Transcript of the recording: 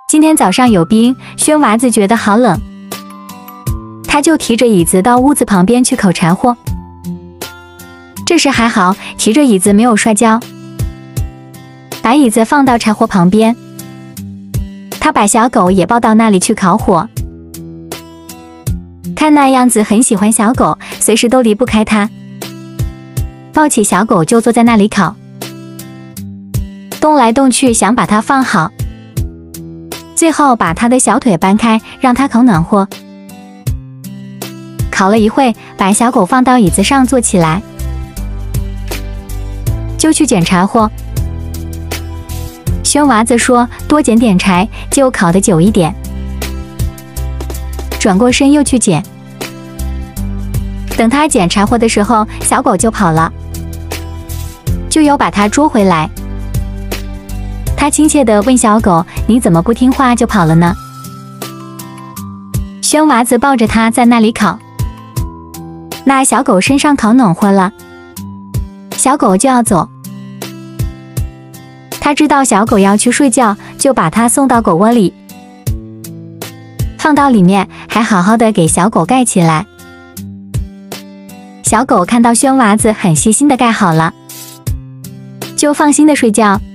今天早上有冰，轩娃子觉得好冷，他就提着椅子到屋子旁边去烤柴火。这时还好，提着椅子没有摔跤，把椅子放到柴火旁边。他把小狗也抱到那里去烤火，看那样子很喜欢小狗，随时都离不开它。抱起小狗就坐在那里烤，动来动去想把它放好，最后把它的小腿搬开，让它烤暖和。烤了一会，把小狗放到椅子上坐起来，就去捡柴火。轩娃子说多捡点柴，就烤得久一点。转过身又去捡。等他捡柴火的时候，小狗就跑了，就有把它捉回来。他亲切地问小狗：“你怎么不听话就跑了呢？”轩娃子抱着它在那里烤，那小狗身上烤暖和了，小狗就要走。他知道小狗要去睡觉，就把它送到狗窝里，放到里面，还好好的给小狗盖起来。小狗看到轩娃子很细心的盖好了，就放心的睡觉。